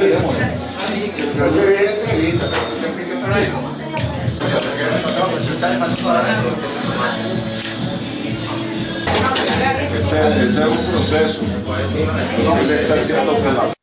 Ese es un proceso que él está haciendo con la